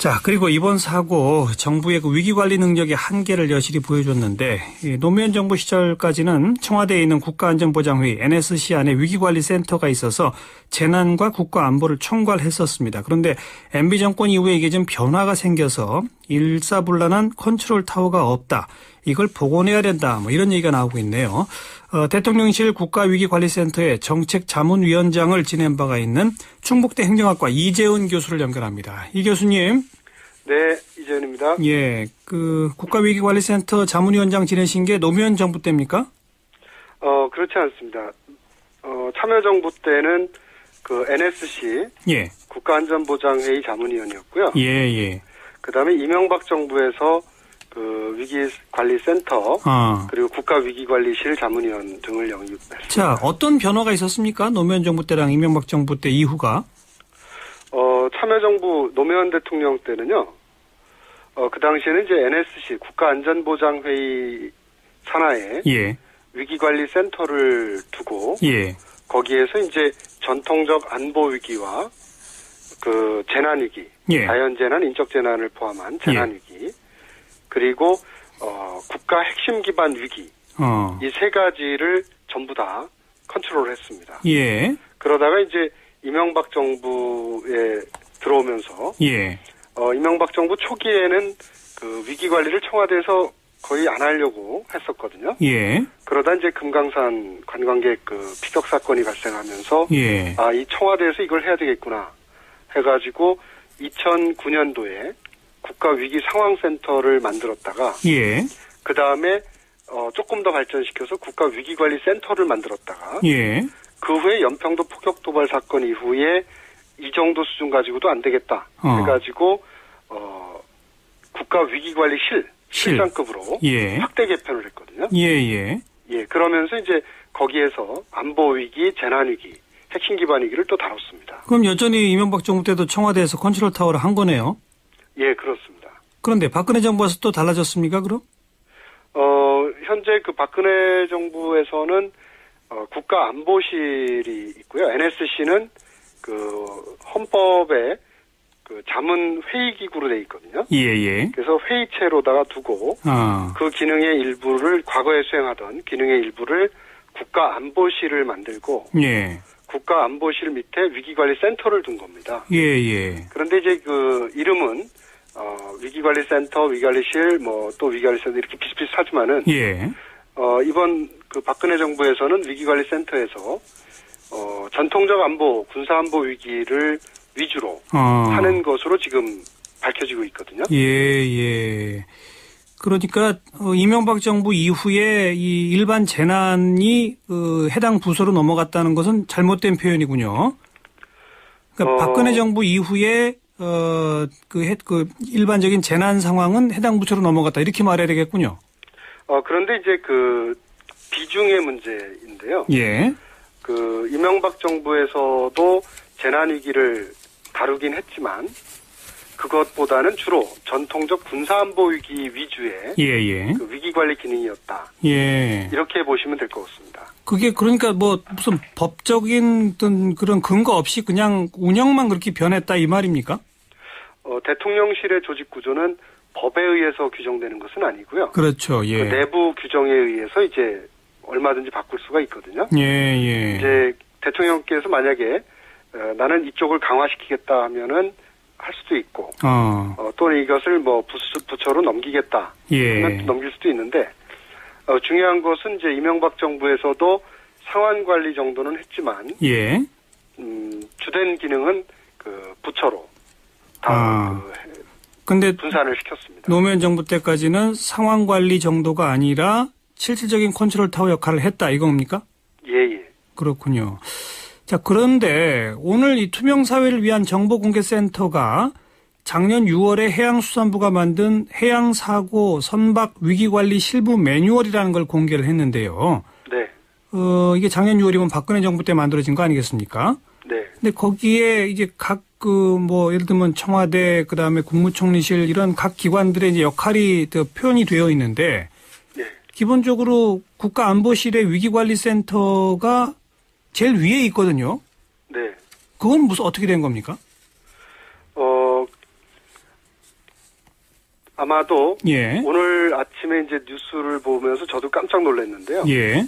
자, 그리고 이번 사고 정부의 그 위기관리 능력의 한계를 여실히 보여줬는데 노무현 정부 시절까지는 청와대에 있는 국가안전보장회의 NSC 안에 위기관리센터가 있어서 재난과 국가안보를 총괄했었습니다. 그런데 MB 정권 이후에 이게 좀 변화가 생겨서 일사불란한 컨트롤타워가 없다. 이걸 복원해야 된다. 뭐 이런 얘기가 나오고 있네요. 대통령실 국가위기관리센터의 정책자문위원장을 지낸 바가 있는 충북대 행정학과 이재은 교수를 연결합니다. 이 교수님. 네, 이재은입니다. 예, 그 국가위기관리센터 자문위원장 지내신 게 노무현 정부 때입니까? 그렇지 않습니다. 참여정부 때는 그 NSC 예. 국가안전보장회의 자문위원이었고요. 예. 그다음에 이명박 정부에서 그 위기관리센터 그리고 국가위기관리실 자문위원 등을 영입했습니다. 자, 어떤 변화가 있었습니까? 노무현 정부 때랑 이명박 정부 때 이후가? 참여정부 노무현 대통령 때는요. 그 당시에는 이제 NSC 국가안전보장회의 산하에 예. 위기관리센터를 두고 예. 거기에서 이제 전통적 안보 위기와 그 재난 위기, 예. 자연재난, 인적재난을 포함한 재난 위기, 그리고 국가 핵심 기반 위기 이 세 가지를 전부 다 컨트롤했습니다. 예. 그러다가 이제 이명박 정부에 들어오면서 예. 이명박 정부 초기에는 그 위기 관리를 청와대에서 거의 안 하려고 했었거든요. 예. 그러다 이제 금강산 관광객 그 피격 사건이 발생하면서 예. 이 청와대에서 이걸 해야 되겠구나 해가지고 2009년도에 국가위기상황센터를 만들었다가 예. 그 다음에 조금 더 발전시켜서 국가위기관리센터를 만들었다가 예. 그 후에 연평도 폭격 도발 사건 이후에 이 정도 수준 가지고도 안 되겠다 해가지고 국가위기관리실 실장급으로 예. 확대 개편을 했거든요. 예. 그러면서 이제 거기에서 안보 위기, 재난 위기, 핵심 기반 위기를 또 다뤘습니다. 그럼 여전히 이명박 정부 때도 청와대에서 컨트롤 타워를 한 거네요. 예, 그렇습니다. 그런데 박근혜 정부에서 또 달라졌습니까, 그럼? 현재 그 박근혜 정부에서는 국가안보실이 있고요. NSC는 그 헌법에 그 자문회의기구로 돼 있거든요. 예. 그래서 회의체로다가 두고 그 기능의 일부를 과거에 수행하던 기능의 일부를 국가안보실을 만들고 예. 국가안보실 밑에 위기관리센터를 둔 겁니다. 예. 그런데 이제 그 이름은 위기관리센터, 위기관리실, 뭐 또 위기관리센터 이렇게 비슷비슷하지만은 예. 이번 그 박근혜 정부에서는 위기관리센터에서 전통적 안보, 군사안보 위기를 위주로 하는 것으로 지금 밝혀지고 있거든요. 예. 그러니까 이명박 정부 이후에 이 일반 재난이 해당 부서로 넘어갔다는 것은 잘못된 표현이군요. 그러니까 박근혜 정부 이후에 그 일반적인 재난 상황은 해당 부처로 넘어갔다 이렇게 말해야 되겠군요. 그런데 이제 그 비중의 문제인데요. 예. 그 이명박 정부에서도 재난 위기를 다루긴 했지만 그것보다는 주로 전통적 군사안보 위기 위주의 그 위기관리 기능이었다. 예. 이렇게 보시면 될 것 같습니다. 그게 그러니까 뭐 무슨 법적인 어떤 그런 근거 없이 그냥 운영만 그렇게 변했다 이 말입니까? 대통령실의 조직 구조는 법에 의해서 규정되는 것은 아니고요. 그렇죠. 예. 그 내부 규정에 의해서 이제 얼마든지 바꿀 수가 있거든요. 예. 이제 대통령께서 만약에 나는 이쪽을 강화시키겠다 하면은 할 수도 있고, 또는 이것을 뭐 부처로 넘기겠다 하면 넘길 수도 있는데, 중요한 것은 이제 이명박 정부에서도 상환 관리 정도는 했지만, 주된 기능은 그 부처로 다 근데 분산을 시켰습니다. 노무현 정부 때까지는 상황 관리 정도가 아니라 실질적인 컨트롤 타워 역할을 했다 이겁니까? 예. 그렇군요. 자, 그런데 오늘 이 투명사회를 위한 정보공개센터가 작년 6월에 해양수산부가 만든 해양사고 선박 위기관리 실무 매뉴얼이라는 걸 공개를 했는데요. 네. 이게 작년 6월이면 박근혜 정부 때 만들어진 거 아니겠습니까? 네. 근데 거기에 이제 각 예를 들면 청와대, 그 다음에 국무총리실 이런 각 기관들의 이제 역할이 표현이 되어 있는데, 기본적으로 국가안보실의 위기관리센터가 제일 위에 있거든요. 네. 그건 무슨 어떻게 된 겁니까? 아마도 예. 오늘 아침에 이제 뉴스를 보면서 저도 깜짝 놀랐는데요. 예.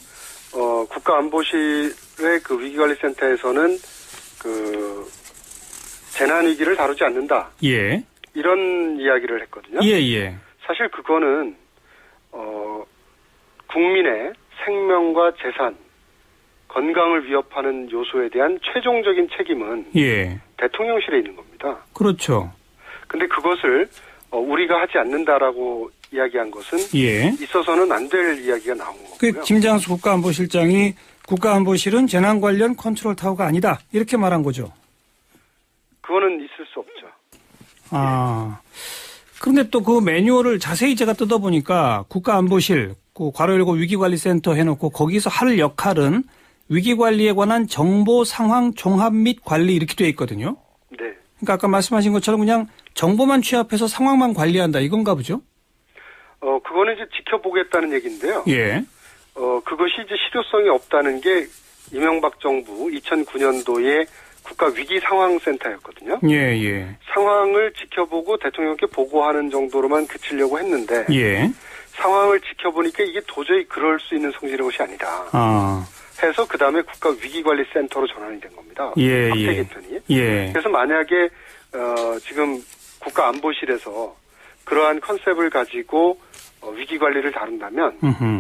국가안보실의 그 위기관리센터에서는 그 재난위기를 다루지 않는다. 예. 이런 이야기를 했거든요. 예, 예. 사실 그거는, 국민의 생명과 재산, 건강을 위협하는 요소에 대한 최종적인 책임은 예. 대통령실에 있는 겁니다. 그렇죠. 근데 그것을 우리가 하지 않는다라고 이야기한 것은 예. 있어서는 안 될 이야기가 나온 거고요. 김장수 국가안보실장이 국가안보실은 재난 관련 컨트롤 타워가 아니다 이렇게 말한 거죠. 그거는 있을 수 없죠. 아, 그런데 또 그 매뉴얼을 자세히 제가 뜯어보니까 국가안보실 그 괄호 열고 위기관리센터 해놓고 거기서 할 역할은 위기관리에 관한 정보 상황 종합 및 관리 이렇게 돼 있거든요. 네. 그러니까 아까 말씀하신 것처럼 그냥 정보만 취합해서 상황만 관리한다 이건가 보죠? 그거는 이제 지켜보겠다는 얘기인데요. 예. 그것이 이제 실효성이 없다는 게 이명박 정부 2009년도에 국가위기상황센터였거든요. 예, 예. 상황을 지켜보고 대통령께 보고하는 정도로만 그치려고 했는데. 예. 상황을 지켜보니까 이게 도저히 그럴 수 있는 성질의 것이 아니다. 해서 그 다음에 국가위기관리센터로 전환이 된 겁니다. 예, 박태 예. 개편이. 예. 그래서 만약에 지금 국가안보실에서 그러한 컨셉을 가지고 위기관리를 다룬다면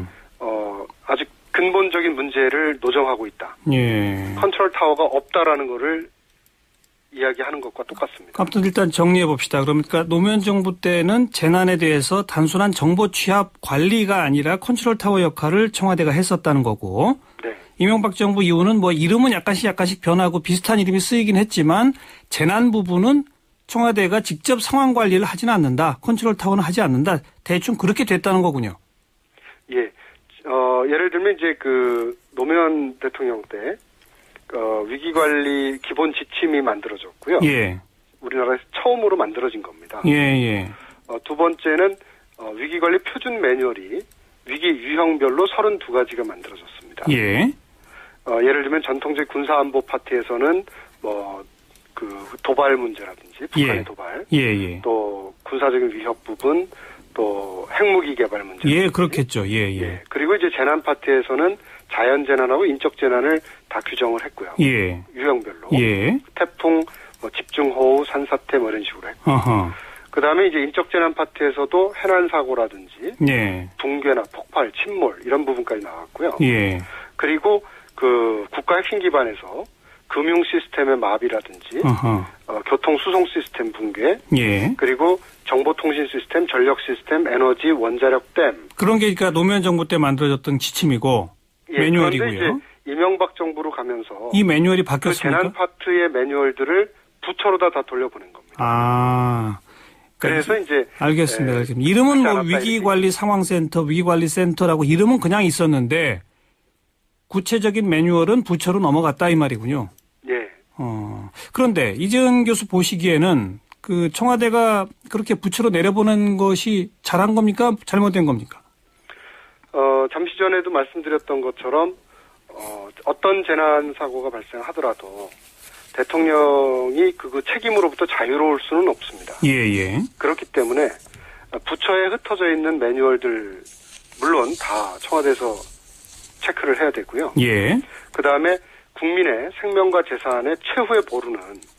아주 근본적인 문제를 노정하고 있다. 예. 컨트롤 타워가 없다라는 거를 이야기하는 것과 똑같습니다. 아무튼 일단 정리해 봅시다. 그러니까 노무현 정부 때는 재난에 대해서 단순한 정보 취합 관리가 아니라 컨트롤 타워 역할을 청와대가 했었다는 거고. 네. 이명박 정부 이후는 뭐 이름은 약간씩 변하고 비슷한 이름이 쓰이긴 했지만 재난 부분은 청와대가 직접 상황 관리를 하지는 않는다. 컨트롤 타워는 하지 않는다. 대충 그렇게 됐다는 거군요. 예. 예를 들면 이제 그 노무현 대통령 때 위기관리 기본 지침이 만들어졌고요. 예. 우리나라에서 처음으로 만들어진 겁니다. 예, 예. 두 번째는 위기관리 표준 매뉴얼이 위기 유형별로 32가지가 만들어졌습니다. 예. 예를 들면 전통적 군사안보 파트에서는 그 도발 문제라든지 북한의 예. 도발, 예. 또 군사적인 위협 부분, 또 핵무기 개발 문제. 예, 그렇겠죠. 예. 그리고 이제 재난 파트에서는 자연 재난하고 인적 재난을 다 규정을 했고요. 예. 유형별로. 예. 태풍, 집중호우, 산사태 이런 식으로 했고. 그다음에 이제 인적 재난 파트에서도 해난 사고라든지 예. 붕괴나 폭발, 침몰 이런 부분까지 나왔고요. 예. 그리고 그 국가 핵심 기반에서 금융 시스템의 마비라든지 교통 수송 시스템 붕괴, 예. 그리고 정보통신 시스템, 전력 시스템, 에너지, 원자력 댐. 그런 게 그러니까 노무현 정부 때 만들어졌던 지침이고 매뉴얼이고요. 그런데 이제 이명박 정부로 가면서 이 매뉴얼이 바뀌었습니까? 그 재난 파트의 매뉴얼들을 부처로 다 돌려보낸 겁니다. 아. 그래서 이제 알겠습니다. 이름은 뭐 위기관리 상황센터, 위기관리센터라고 이름은 그냥 있었는데 구체적인 매뉴얼은 부처로 넘어갔다 이 말이군요. 예. 그런데 이재은 교수 보시기에는 그 청와대가 그렇게 부처로 내려보낸 것이 잘한 겁니까? 잘못된 겁니까? 잠시 전에도 말씀드렸던 것처럼 어떤 재난 사고가 발생하더라도 대통령이 그 책임으로부터 자유로울 수는 없습니다. 예. 그렇기 때문에 부처에 흩어져 있는 매뉴얼들 물론 다 청와대에서 체크를 해야 되고요. 예. 그다음에 국민의 생명과 재산의 최후의 보루는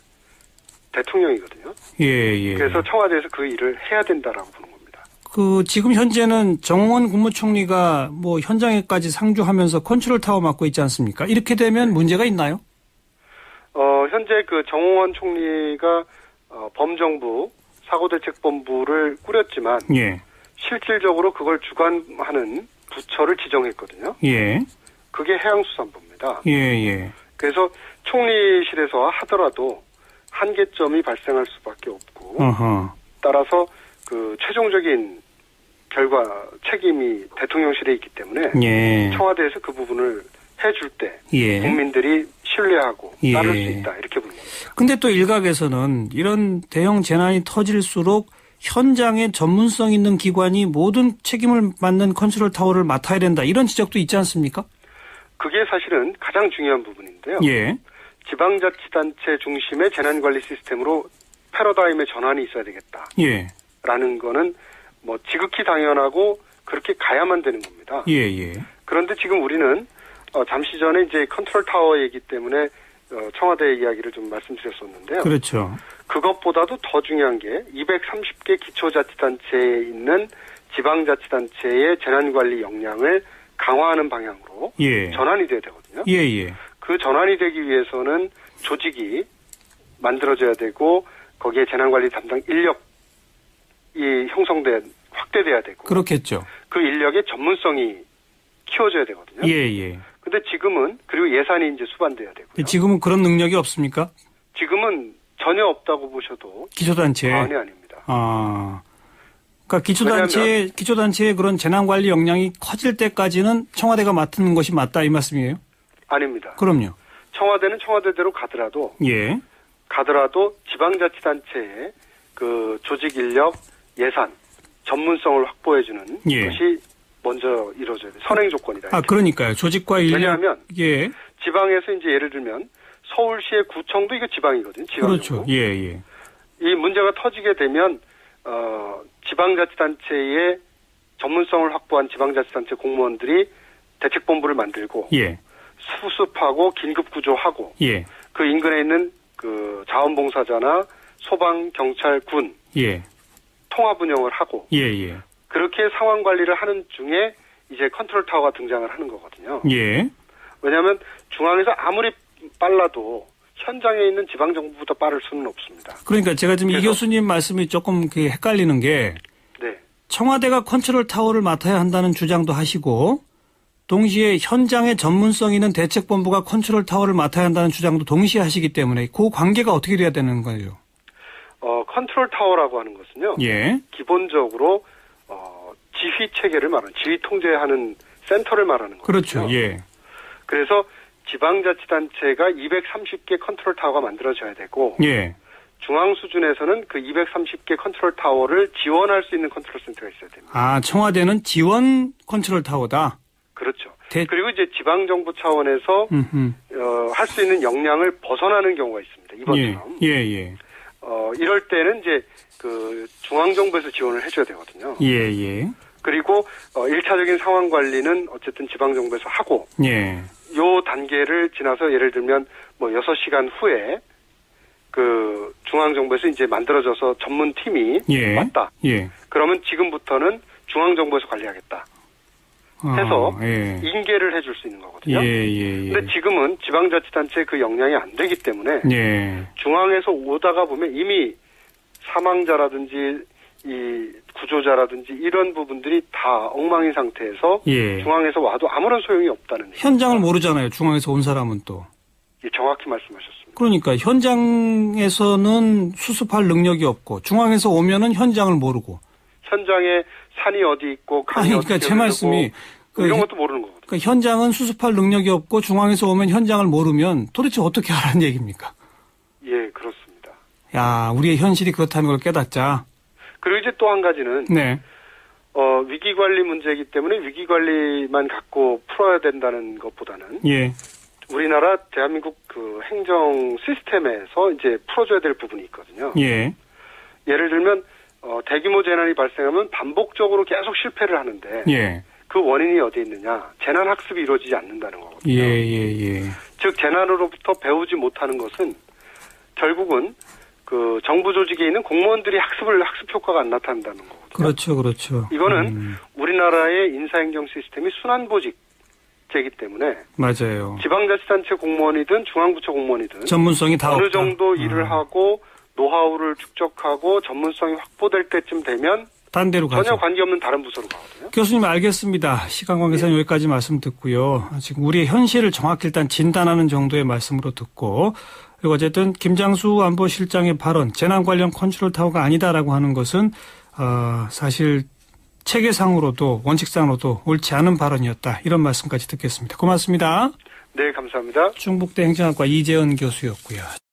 대통령이거든요. 예. 그래서 청와대에서 그 일을 해야 된다라고 보는 겁니다. 지금 현재는 정홍원 국무총리가 뭐 현장에까지 상주하면서 컨트롤 타워 맡고 있지 않습니까? 이렇게 되면 문제가 있나요? 현재 그 정홍원 총리가 범정부 사고대책본부를 꾸렸지만 예. 실질적으로 그걸 주관하는 부처를 지정했거든요. 예. 그게 해양수산부입니다. 예. 그래서 총리실에서 하더라도 한계점이 발생할 수밖에 없고 따라서 그 최종적인 결과 책임이 대통령실에 있기 때문에 예. 청와대에서 그 부분을 해줄 때 예. 국민들이 신뢰하고 예. 따를 수 있다 이렇게 봅니다. 근데 또 일각에서는 이런 대형 재난이 터질수록 현장에 전문성 있는 기관이 모든 책임을 맡는 컨트롤 타워를 맡아야 된다 이런 지적도 있지 않습니까? 그게 사실은 가장 중요한 부분인데요. 예. 지방자치단체 중심의 재난관리 시스템으로 패러다임의 전환이 있어야 되겠다. 예. 라는 거는 뭐 지극히 당연하고 그렇게 가야만 되는 겁니다. 예, 예. 그런데 지금 우리는 잠시 전에 이제 컨트롤 타워 얘기 때문에 청와대 이야기를 좀 말씀드렸었는데요. 그렇죠. 그것보다도 더 중요한 게 230개 기초자치단체에 있는 지방자치단체의 재난관리 역량을 강화하는 방향으로 예. 전환이 돼야 되거든요. 예, 예. 그 전환이 되기 위해서는 조직이 만들어져야 되고 거기에 재난관리 담당 인력이 확대돼야 되고 그렇겠죠. 그 인력의 전문성이 키워져야 되거든요. 예, 예. 근데 지금은 그리고 예산이 이제 수반돼야 되고요. 지금은 그런 능력이 없습니까? 지금은 전혀 없다고 보셔도 기초단체 과언이 아닙니다. 아, 그러니까 기초단체의 그런 재난관리 역량이 커질 때까지는 청와대가 맡는 것이 맞다 이 말씀이에요? 아닙니다. 그럼요. 청와대는 청와대대로 가더라도 지방자치단체의 그 조직 인력, 예산, 전문성을 확보해주는 것이 먼저 이루어져야 돼요. 선행 조건이다. 아, 그러니까요. 조직과 인력. 왜냐하면 지방에서 이제 예를 들면 서울시의 구청도 이거 지방이거든요. 그렇죠. 예, 예. 이 문제가 터지게 되면 지방자치단체의 전문성을 확보한 지방자치단체 공무원들이 대책본부를 만들고 수습하고 긴급구조하고 그 인근에 있는 그 자원봉사자나 소방, 경찰, 군 통합 운영을 하고 그렇게 상황 관리를 하는 중에 이제 컨트롤 타워가 등장을 하는 거거든요. 왜냐하면 중앙에서 아무리 빨라도 현장에 있는 지방정부보다 빠를 수는 없습니다. 그러니까 제가 지금 이 교수님 말씀이 조금 헷갈리는 게 청와대가 컨트롤 타워를 맡아야 한다는 주장도 하시고 동시에 현장에 전문성 있는 대책본부가 컨트롤 타워를 맡아야 한다는 주장도 동시에 하시기 때문에 그 관계가 어떻게 돼야 되는 거예요? 컨트롤 타워라고 하는 것은요. 기본적으로 지휘 체계를 말하는 지휘 통제하는 센터를 말하는 거죠. 그렇죠. 그래서 지방자치단체가 230개 컨트롤 타워가 만들어져야 되고 중앙 수준에서는 그 230개 컨트롤 타워를 지원할 수 있는 컨트롤 센터가 있어야 됩니다. 아, 청와대는 지원 컨트롤 타워다. 그렇죠. 그리고 이제 지방정부 차원에서 할 수 있는 역량을 벗어나는 경우가 있습니다. 이번처럼. 이럴 때는 이제 그 중앙정부에서 지원을 해줘야 되거든요. 그리고 1차적인 상황 관리는 어쨌든 지방정부에서 하고 요 단계를 지나서 예를 들면 뭐 6시간 후에 그 중앙정부에서 이제 만들어져서 전문팀이 왔다. 그러면 지금부터는 중앙정부에서 관리하겠다. 해서 인계를 해줄 수 있는 거거든요. 근데 지금은 지방자치단체 그 역량이 안 되기 때문에 중앙에서 오다가 보면 이미 사망자라든지 이 구조자라든지 이런 부분들이 다 엉망인 상태에서 중앙에서 와도 아무런 소용이 없다는 현장을 모르잖아요. 중앙에서 온 사람은 또. 정확히 말씀하셨습니다. 그러니까 현장에서는 수습할 능력이 없고 중앙에서 오면은 현장을 모르고. 현장에 산이 어디 있고 강이 어디 그러니까 제 말씀이 이런 것도 모르는 거거든요. 그러니까 현장은 수습할 능력이 없고 중앙에서 오면 현장을 모르면 도대체 어떻게 하라는 얘기입니까? 그렇습니다. 야, 우리의 현실이 그렇다는 걸 깨닫자. 그리고 이제 또 한 가지는 위기관리 문제이기 때문에 위기관리만 갖고 풀어야 된다는 것보다는 우리나라 대한민국 그 행정 시스템에서 이제 풀어줘야 될 부분이 있거든요. 예를 들면 대규모 재난이 발생하면 반복적으로 계속 실패를 하는데 그 원인이 어디에 있느냐? 재난 학습이 이루어지지 않는다는 거거든요. 즉 재난으로부터 배우지 못하는 것은 결국은 그 정부 조직에 있는 공무원들이 학습 효과가 안 나타난다는 거거든요. 그렇죠. 이거는 우리나라의 인사행정 시스템이 순환보직제이기 때문에 맞아요. 지방자치단체 공무원이든 중앙부처 공무원이든 전문성이 다 어느 없다. 정도 일을 하고 노하우를 축적하고 전문성이 확보될 때쯤 되면 다른 데로 가죠. 전혀 관계없는 다른 부서로 가거든요. 교수님 알겠습니다. 시간 관계상 여기까지 말씀 듣고요. 지금 우리의 현실을 정확히 일단 진단하는 정도의 말씀으로 듣고 그리고 어쨌든 김장수 안보실장의 발언 재난 관련 컨트롤 타워가 아니다라고 하는 것은 사실 체계상으로도 원칙상으로도 옳지 않은 발언이었다. 이런 말씀까지 듣겠습니다. 고맙습니다. 네, 감사합니다. 충북대 행정학과 이재은 교수였고요.